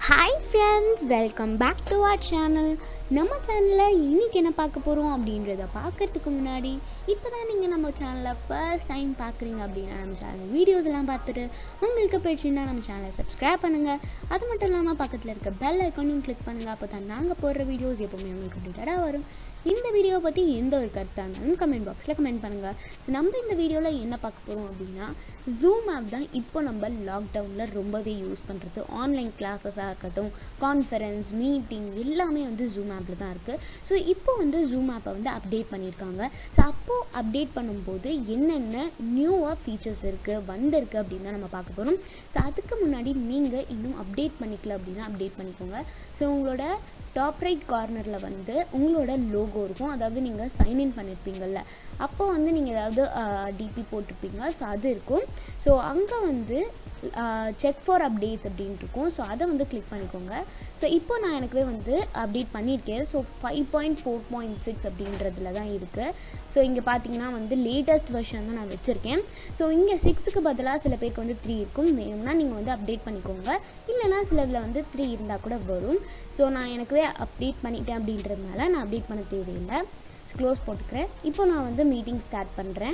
Hi friends, welcome back to our channel. நம்ம சேனலில் இன்றைக்கி என்ன பார்க்க போகிறோம் அப்படின்றத பார்க்குறதுக்கு முன்னாடி இப்போ தான் நீங்கள் நம்ம சேனலில் ஃபர்ஸ்ட் டைம் பார்க்குறீங்க அப்படின்னா நம்ம சேனல் வீடியோஸ் எல்லாம் பார்த்துட்டு உங்களுக்கு பிடிச்சிருந்தா நம்ம சேனலை சப்ஸ்கிரைப் பண்ணுங்கள். அது மட்டும் இல்லாமல் பக்கத்தில் இருக்க பெல் ஐக்கானையும் கிளிக் பண்ணுங்கள். அப்போ தான் நாங்கள் போடுற வீடியோஸ் எப்போவுமே உங்களுக்கு அப்டேட்டடாக வரும். இந்த வீடியோவை பற்றி எந்த ஒரு கருத்தாக இருந்தாலும் கமெண்ட் பாக்ஸில் கமெண்ட் பண்ணுங்கள். ஸோ நம்ம இந்த வீடியோவில் என்ன பார்க்க போகிறோம் அப்படின்னா ஜூம் ஆப் தான் இப்போ நம்ம லாக்டவுனில் ரொம்பவே யூஸ் பண்ணுறது. ஆன்லைன் கிளாஸஸாக இருக்கட்டும், கான்ஃபரன்ஸ், மீட்டிங் எல்லாமே வந்து ஜூம் ஆப்பில் தான் இருக்குது. ஸோ இப்போ வந்து ஜூம் ஆப்பை வந்து அப்டேட் பண்ணியிருக்காங்க. ஸோ அப்போது அப்டேட் பண்ணும்போது என்னென்ன நியூவாக ஃபீச்சர்ஸ் வந்திருக்கு அப்படின்னு தான் நம்ம பார்க்க போகிறோம். ஸோ அதுக்கு முன்னாடி நீங்கள் இன்னும் அப்டேட் பண்ணிக்கல அப்படின்னா அப்டேட் பண்ணிக்கோங்க. ஸோ உங்களோட டாப் ரைட் கார்னரில் வந்து உங்களோட லோகோ இருக்கும். அதாவது நீங்கள் சைன்இன் பண்ணியிருப்பீங்கள்ல, அப்போ வந்து நீங்கள் ஏதாவது டிபி போட்டிருப்பீங்க. ஸோ அது இருக்கும். ஸோ அங்கே வந்து செக் ஃபார் அப்டேட்ஸ் அப்படின்ட்டு இருக்கும். ஸோ அதை வந்து கிளிக் பண்ணிக்கோங்க. ஸோ இப்போ நான் எனக்குவே வந்து அப்டேட் பண்ணியிருக்கேன். ஸோ 5.4.6 அப்படின்றதுல தான் இருக்குது. ஸோ இங்கே பார்த்தீங்கன்னா வந்து லேட்டஸ்ட் வெர்ஷன் தான் நான் வச்சுருக்கேன். ஸோ இங்கே 6க்கு பதிலாக சில பேருக்கு வந்து 3 இருக்கும். வேணும்னா நீங்கள் வந்து அப்டேட் பண்ணிக்கோங்க. இல்லைனா சிலதில் வந்து 3 இருந்தால் கூட வரும். ஸோ நான் எனக்குவே அப்டேட் பண்ணிட்டேன் அப்படின்றதுனால நான் அப்டேட் பண்ண தேவையில்லை. ஸோ க்ளோஸ் போட்டுக்கிறேன். இப்போ நான் வந்து மீட்டிங் ஸ்டார்ட் பண்ணுறேன்.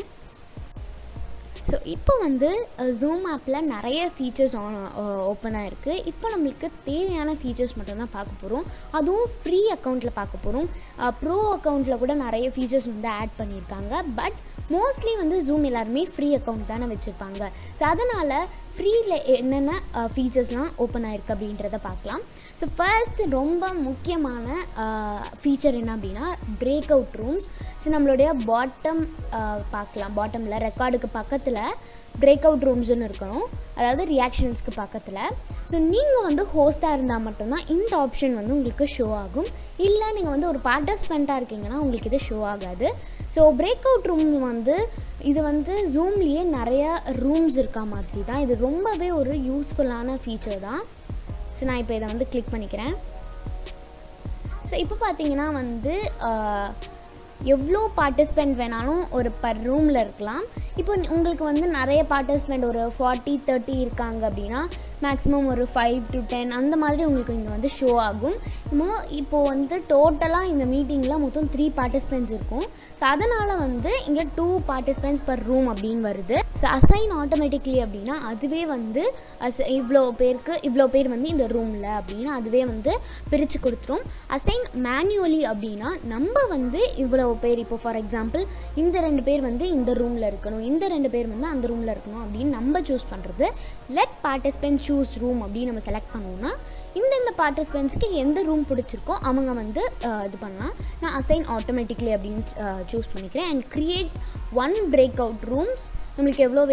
ஸோ இப்போ வந்து ஜூம் ஆப்பில் நிறைய ஃபீச்சர்ஸ் ஓப்பனாக இருக்குது. இப்போ நம்மளுக்கு தேவையான ஃபீச்சர்ஸ் மட்டும்தான் பார்க்க போகிறோம். அதுவும் ஃப்ரீ அக்கௌண்ட்டில் பார்க்க போகிறோம். ப்ரோ அக்கௌண்ட்டில் கூட நிறைய ஃபீச்சர்ஸ் வந்து ஆட் பண்ணியிருக்காங்க. பட் மோஸ்ட்லி வந்து ஜூம் எல்லாருமே ஃப்ரீ அக்கௌண்ட் தானே வச்சுருப்பாங்க. ஸோ அதனால் ஃப்ரீயில் என்னென்ன ஃபீச்சர்ஸ்லாம் ஓப்பன் ஆகிருக்கு அப்படின்றத பார்க்கலாம். ஸோ ஃபர்ஸ்ட் ரொம்ப முக்கியமான ஃபீச்சர் என்ன அப்படின்னா பிரேக் அவுட் ரூம்ஸ். ஸோ நம்மளுடைய பார்க்கலாம், பாட்டமில் ரெக்கார்டுக்கு பக்கத்தில் பிரேக் அவுட் ரூம்ஸ்னு இருக்கணும். அதாவது ரியாக்ஷன்ஸ்க்கு பக்கத்தில். ஸோ நீங்கள் வந்து ஹோஸ்ட்டாக இருந்தால் மட்டும்தான் இந்த ஆப்ஷன் வந்து உங்களுக்கு ஷோ ஆகும். இல்லை நீங்கள் வந்து ஒரு பார்ட்டிசிபெண்ட்டாக இருக்கீங்கன்னா உங்களுக்கு இது ஷோ ஆகாது. ஸோ பிரேக் அவுட் ரூம் வந்து இது வந்து ஜூம்லேயே நிறைய ரூம்ஸ் இருக்கா மாதிரி தான். இது ரொம்பவே ஒரு யூஸ்ஃபுல்லான ஃபீச்சர் தான். ஸோ நான் இப்போ இதை வந்து கிளிக் பண்ணிக்கிறேன். ஸோ இப்போ பார்த்தீங்கன்னா வந்து எவ்வளோ பார்ட்டிசிபெண்ட் வேணாலும் ஒரு பர் ரூமில் இருக்கலாம். இப்போ உங்களுக்கு வந்து நிறைய பார்ட்டிசிபெண்ட் ஒரு 40-30 இருக்காங்க அப்படின்னா மேக்ஸிமம் ஒரு 5 to 10 அந்த மாதிரி உங்களுக்கு இங்கே வந்து ஷோ ஆகும். இப்போது வந்து டோட்டலாக இந்த மீட்டிங்கில் மொத்தம் 3 பார்ட்டிசிபெண்ட்ஸ் இருக்கும். ஸோ அதனால் வந்து இங்கே 2 பார்ட்டிசிபெண்ட்ஸ் பர் ரூம் அப்படின்னு வருது. ஸோ அசைன் ஆட்டோமேட்டிக்லி அப்படின்னா அதுவே வந்து இவ்வளோ பேர் வந்து இந்த ரூமில் அப்படின்னு அதுவே வந்து பிரித்து கொடுத்துரும். அசைன் மேனுவலி அப்படின்னா நம்ம வந்து இவ்வளோ பேர், இப்போ ஃபார் எக்ஸாம்பிள் இந்த 2 பேர் வந்து இந்த ரூமில் இருக்கணும், இந்த 2 பேர் வந்து அந்த ரூமில் இருக்கணும் அப்படின்னு நம்ம சூஸ் பண்ணுறது. லெட் பார்ட்டிசிபெண்ட் சூஸ் ரூம் அப்படின்னு நம்ம செலக்ட் பண்ணோம்னா இந்த பார்ட்டிசிபெண்ட்ஸுக்கு எந்த ரூம் பிடிச்சிருக்கோ அவங்க வந்து இது பண்ணலாம். நான் அசைன் ஆட்டோமேட்டிக்லி அப்படின்னு சூஸ் பண்ணிக்கிறேன். And create 1 break out rooms. நம்மளுக்கு எவ்வளோ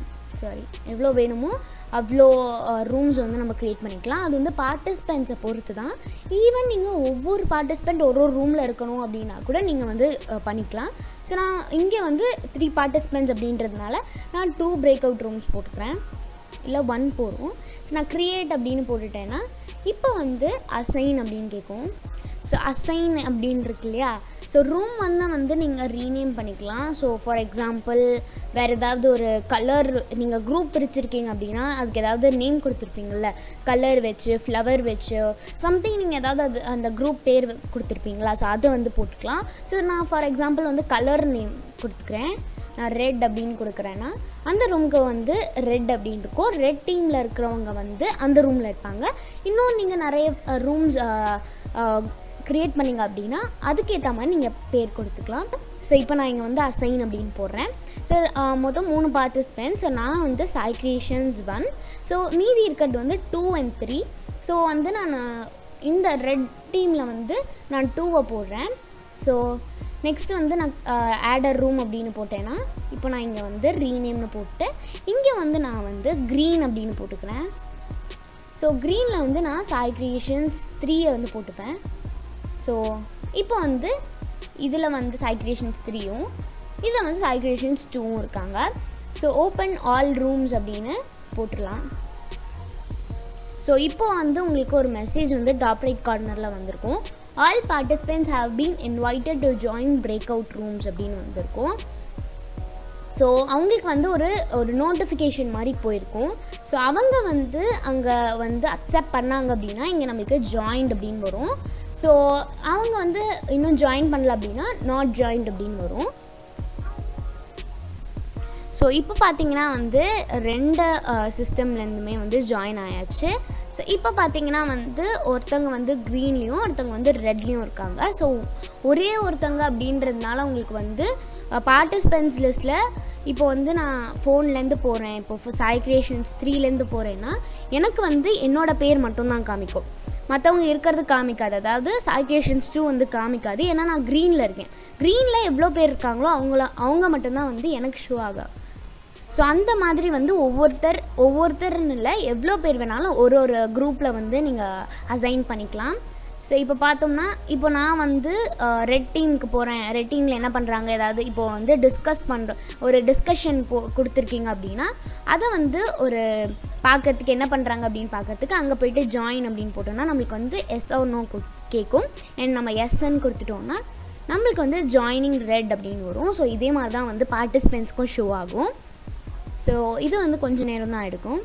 வேணுமோ அவ்வளோ ரூம்ஸ் வந்து நம்ம க்ரியேட் பண்ணிக்கலாம். அது வந்து பார்ட்டிசிபெண்ட்ஸை பொறுத்து தான். ஈவன் நீங்கள் ஒவ்வொரு பார்ட்டிசிபெண்ட் ஒரு ரூமில் இருக்கணும் அப்படின்னா கூட நீங்கள் வந்து பண்ணிக்கலாம். ஸோ நான் இங்கே வந்து 3 பார்ட்டிசிபெண்ட்ஸ் அப்படின்றதுனால நான் 2 பிரேக் அவுட் ரூம்ஸ் போட்டுக்கிறேன். இல்லை 1 போடுவோம். ஸோ நான் க்ரியேட் அப்படின்னு போட்டுட்டேன்னா இப்போ வந்து அசைன் அப்படின்னு கேட்கும். ஸோ அசைன் அப்படின்னு இருக்கு இல்லையா. ஸோ ரூம் வந்து நீங்கள் ரீநேம் பண்ணிக்கலாம். ஸோ ஃபார் எக்ஸாம்பிள் வேறு ஏதாவது ஒரு கலர் நீங்கள் குரூப் பிரிச்சுருக்கீங்க அப்படின்னா அதுக்கு ஏதாவது நேம் கொடுத்துருப்பீங்கள்ல, கலர் வச்சு, ஃப்ளவர் வச்சு, சம்திங் நீங்கள் ஏதாவது அந்த குரூப் பேர் கொடுத்துருப்பீங்களா. ஸோ அதை வந்து போட்டுக்கலாம். ஸோ நான் ஃபார் எக்ஸாம்பிள் வந்து கலர் நேம் கொடுத்துக்கிறேன். நான் ரெட் அப்படின்னு கொடுக்குறேன்னா அந்த ரூமுக்கு வந்து ரெட் அப்படின்னு இருக்கும். ரெட் டீமில் இருக்கிறவங்க வந்து அந்த ரூமில் இருப்பாங்க. இன்னும் நீங்கள் நிறைய ரூம்ஸ் க்ரியேட் பண்ணிங்க அப்படின்னா அதுக்கேற்ற மாதிரி நீங்கள் பேர் கொடுத்துக்கலாம். ஸோ இப்போ நான் இங்கே வந்து அசைன் அப்படின்னு போடுறேன். ஸோ மொத்தம் 3 பார்ட்டிசிபெண்ட்ஸ். ஸோ நான் வந்து சாய் கிரியேஷன்ஸ் 1. ஸோ மீதி இருக்கிறது வந்து 2 and 3. ஸோ வந்து நான் இந்த ரெட் டீமில் வந்து நான் 2 போடுறேன். ஸோ நெக்ஸ்ட் வந்து நான் ஆடர் ரூம் அப்படின்னு போட்டேன்னா இப்போ நான் இங்கே வந்து ரீநேம்னு போட்டு இங்கே வந்து நான் வந்து க்ரீன் அப்படின்னு போட்டுக்கிறேன். ஸோ க்ரீனில் வந்து நான் சாய் கிரியேஷன்ஸ் 3 வந்து போட்டுப்பேன். ஸோ இப்போ வந்து இதில் வந்து சாய் கிரியேஷன்ஸ் 3யும் இதில் வந்து சாய் கிரியேஷன்ஸ் 2வும் இருக்காங்க. ஸோ ஓப்பன் ஆல் ரூம்ஸ் அப்படின்னு போட்டுடலாம். ஸோ இப்போ வந்து உங்களுக்கு ஒரு மெசேஜ் வந்து டாப் ரைட் கார்னரில் வந்திருக்கும். All participants have been invited to join break out rooms அப்படின்னு வந்திருக்கும். ஸோ அவங்களுக்கு வந்து ஒரு நோட்டிஃபிகேஷன் மாதிரி போயிருக்கும். ஸோ அவங்க வந்து அங்கே வந்து அக்செப்ட் பண்ணாங்க அப்படின்னா இங்கே நம்மளுக்கு ஜாயின்ட் அப்படின்னு வரும். ஸோ அவங்க வந்து இன்னும் ஜாயின் பண்ணல அப்படின்னா நாட் ஜாயின்ட் அப்படின்னு வரும். ஸோ இப்போ பார்த்தீங்கன்னா வந்து 2 சிஸ்டம்லேருந்துமே வந்து ஜாயின் ஆயாச்சு. ஸோ இப்போ பார்த்தீங்கன்னா வந்து ஒருத்தவங்க வந்து க்ரீன்லேயும் ஒருத்தவங்க வந்து ரெட்லேயும் இருக்காங்க. ஸோ ஒரே ஒருத்தவங்க அப்படின்றதுனால உங்களுக்கு வந்து பார்ட்டிசிபென்ட்ஸ் லிஸ்ட்டில் இப்போ வந்து நான் ஃபோன்லேருந்து போகிறேன், இப்போ சாய் கிரியேஷன்ஸ் 3லேருந்து போகிறேன்னா எனக்கு வந்து என்னோடய பேர் மட்டும்தான் காமிக்கும், மற்றவங்க இருக்கிறது காமிக்காது. அதாவது சாய் கிரியேஷன்ஸ் 2 வந்து காமிக்காது, ஏன்னா நான் க்ரீனில் இருக்கேன். க்ரீனில் எவ்வளோ பேர் இருக்காங்களோ அவங்க மட்டும்தான் வந்து எனக்கு ஷோ ஆகும். ஸோ அந்த மாதிரி வந்து ஒவ்வொருத்தர்னு இல்லை, எவ்வளோ பேர் வேணாலும் ஒரு குரூப்பில் வந்து நீங்கள் அசைன் பண்ணிக்கலாம். ஸோ இப்போ பார்த்தோம்னா இப்போ நான் வந்து ரெட் டீமுக்கு போகிறேன். ரெட் டீமில் என்ன பண்ணுறாங்க, ஏதாவது இப்போது வந்து டிஸ்கஸ் பண்ணுறோம், ஒரு டிஸ்கஷன் கொடுத்துருக்கீங்க அப்படின்னா அதை வந்து ஒரு பார்க்கறதுக்கு என்ன பண்ணுறாங்க அப்படின்னு பார்க்கறதுக்கு அங்கே போய்ட்டு ஜாயின் அப்படின்னு போட்டோம்னா நம்மளுக்கு வந்து எஸ் ஆர் நோ கேட்கும். அண்ட் நம்ம எஸ்ன்னு கொடுத்துட்டோம்னா நம்மளுக்கு வந்து ஜாயினிங் ரெட் அப்படின்னு வரும். ஸோ இதே மாதிரி தான் வந்து பார்ட்டிசிபென்ட்ஸ்க்கும் ஷோ ஆகும். ஸோ இது வந்து கொஞ்சம் நேரம் தான் எடுக்கும்.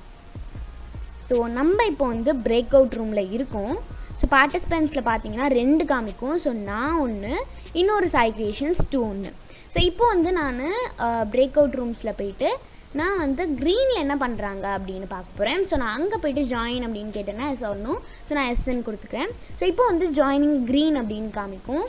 ஸோ நம்ம இப்போ வந்து பிரேக் அவுட் ரூமில் இருக்கோம். ஸோ பார்ட்டிசிபென்ட்ஸில் பார்த்தீங்கன்னா 2 காமிக்கும். ஸோ நான் ஒன்று, இன்னொரு சாய் கிரியேஷன்ஸ் 2 ஒன்று. ஸோ இப்போ வந்து நான் பிரேக் அவுட் ரூம்ஸில் போயிட்டு நான் வந்து க்ரீனில் என்ன பண்ணுறாங்க அப்படின்னு பார்க்க போகிறேன். ஸோ நான் அங்கே போய்ட்டு ஜாயின் அப்படின்னு கேட்டேன்னா எஸ் வரணும். ஸோ நான் எஸ்ன்னு கொடுத்துக்கிறேன். ஸோ இப்போ வந்து ஜாயினிங் க்ரீன் அப்படின்னு காமிக்கும்.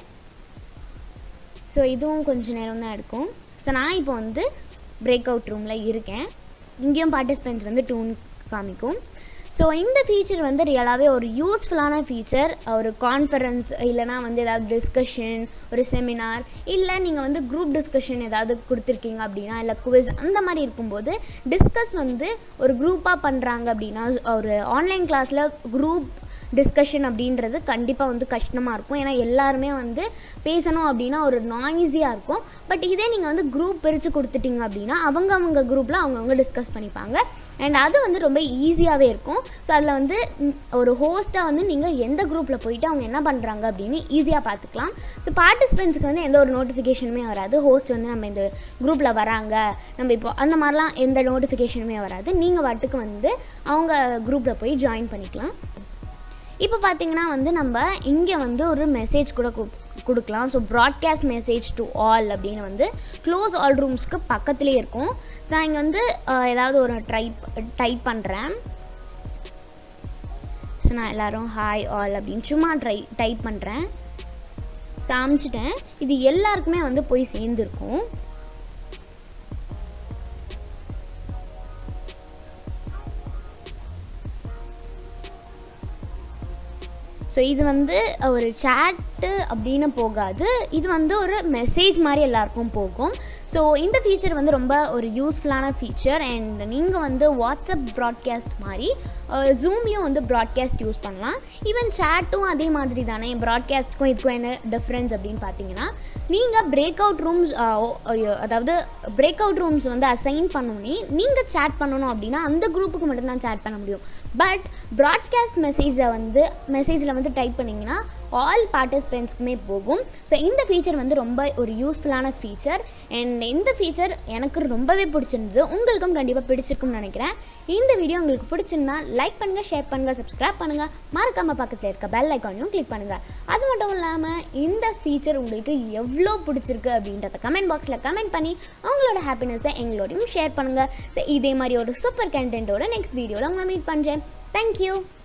ஸோ இதுவும் கொஞ்சம் நேரம் தான் எடுக்கும். ஸோ நான் இப்போ வந்து பிரேக் அவுட் ரூமில் இருக்கேன். இங்கேயும் பார்ட்டிசிபென்ட்ஸ் வந்து 2 காமிக்கும். ஸோ இந்த ஃபீச்சர் வந்து ரியலாகவே ஒரு யூஸ்ஃபுல்லான ஃபீச்சர். ஒரு கான்ஃபரன்ஸ் இல்லைனா வந்து ஏதாவது டிஸ்கஷன், ஒரு செமினார், இல்லை நீங்கள் வந்து குரூப் டிஸ்கஷன் ஏதாவது கொடுத்துருக்கீங்க அப்படின்னா, இல்லை குவிஸ் அந்த மாதிரி இருக்கும்போது டிஸ்கஸ் வந்து ஒரு குரூப்பாக பண்ணுறாங்க அப்படின்னா, ஒரு ஆன்லைன் கிளாஸில் குரூப் டிஸ்கஷன் அப்படின்றது கண்டிப்பாக வந்து கஷ்டமாக இருக்கும். ஏன்னா எல்லாருமே வந்து பேசணும் அப்படின்னா ஒரு நாய்ஸியாக இருக்கும். பட் இதே நீங்கள் வந்து குரூப் பிரித்து கொடுத்துட்டிங்க அப்படின்னா அவங்க குரூப்பில் அவங்கவுங்க டிஸ்கஸ் பண்ணிப்பாங்க. அண்ட் அது வந்து ரொம்ப ஈஸியாகவே இருக்கும். ஸோ அதில் வந்து ஒரு ஹோஸ்ட்டாக வந்து நீங்கள் எந்த குரூப்பில் போயிட்டு அவங்க என்ன பண்ணுறாங்க அப்படின்னு ஈஸியாக பார்த்துக்கலாம். ஸோ பார்ட்டிசிபென்ட்ஸ்க்கு வந்து எந்த ஒரு நோட்டிஃபிகேஷனுமே வராது. ஹோஸ்ட் வந்து நம்ம இந்த குரூப்பில் வராங்க நம்ம இப்போ அந்த மாதிரிலாம் எந்த நோட்டிஃபிகேஷனுமே வராது. நீங்கள் வாட்டுக்கு வந்து அவங்க குரூப்பில் போய் ஜாயின் பண்ணிக்கலாம். இப்போ பார்த்தீங்கன்னா வந்து நம்ம இங்கே வந்து ஒரு மெசேஜ் கூட கொடுக்கலாம். So broadcast message to all அப்படின்னு வந்து க்ளோஸ் ஆல் ரூம்ஸ்க்கு பக்கத்துலேயே இருக்கும். நான் இங்கே வந்து ஏதாவது ஒரு டைப் பண்ணுறேன். ஸோ நான் எல்லோரும் ஹாய் ஆல் அப்படின்னு சும்மா டைப் பண்ணுறேன். சாமிச்சிட்டேன். இது எல்லாருக்குமே வந்து போய் சேர்ந்துருக்கும். ஸோ இது வந்து ஒரு சேட்டு அப்படின்னு போகாது, இது வந்து ஒரு மெசேஜ் மாதிரி எல்லாருக்கும் போகும். ஸோ இந்த ஃபீச்சர் வந்து ரொம்ப ஒரு யூஸ்ஃபுல்லான ஃபீச்சர். அண்ட் நீங்கள் வந்து வாட்ஸ்அப் ப்ராட்காஸ்ட் மாதிரி ஜூம்லேயும் வந்து ப்ராட்காஸ்ட் யூஸ் பண்ணலாம். ஈவன் சேட்டும் அதே மாதிரி தானே. ப்ராட்காஸ்ட்டுக்கும் இதுக்கும் என்ன டிஃப்ரென்ஸ் அப்படின்னு பார்த்தீங்கன்னா, நீங்கள் பிரேக் அவுட் ரூம்ஸ் அதாவது பிரேக் அவுட் ரூம்ஸ் வந்து அசைன் பண்ணோன்னே நீங்கள் சேட் பண்ணணும் அப்படின்னா அந்த குரூப்புக்கு மட்டும்தான் சேட் பண்ண முடியும். பட் ப்ராட்காஸ்ட் மெசேஜில் வந்து டைப் பண்ணிங்கன்னா ஆல் பார்ட்டிசிபென்ட்ஸ்க்குமே போகும். ஸோ இந்த ஃபீச்சர் வந்து ரொம்ப ஒரு யூஸ்ஃபுல்லான ஃபீச்சர். அண்ட் இந்த ஃபீச்சர் எனக்கு ரொம்பவே பிடிச்சிருந்தது. உங்களுக்கும் கண்டிப்பாக பிடிச்சிருக்கும்னு நினைக்கிறேன். இந்த வீடியோ உங்களுக்கு பிடிச்சிருந்தா லைக் பண்ணுங்கள், ஷேர் பண்ணுங்கள், சப்ஸ்கிரைப் பண்ணுங்கள், மறக்காமல் பக்கத்தில் இருக்க பெல் ஐக்கானையும் கிளிக் பண்ணுங்கள். அது மட்டும் இல்லாமல் இந்த ஃபீச்சர் உங்களுக்கு எவ்வளோ பிடிச்சிருக்கு அப்படின்றத கமெண்ட் பாக்ஸில் கமெண்ட் பண்ணி அவங்களோட ஹாப்பினஸை எங்களோடையும் ஷேர் பண்ணுங்கள். ஸோ இதே மாதிரி ஒரு சூப்பர் கண்டென்ட்டோட நெக்ஸ்ட் வீடியோவில் உங்களை மீட் பண்ணுறேன். தேங்க்யூ.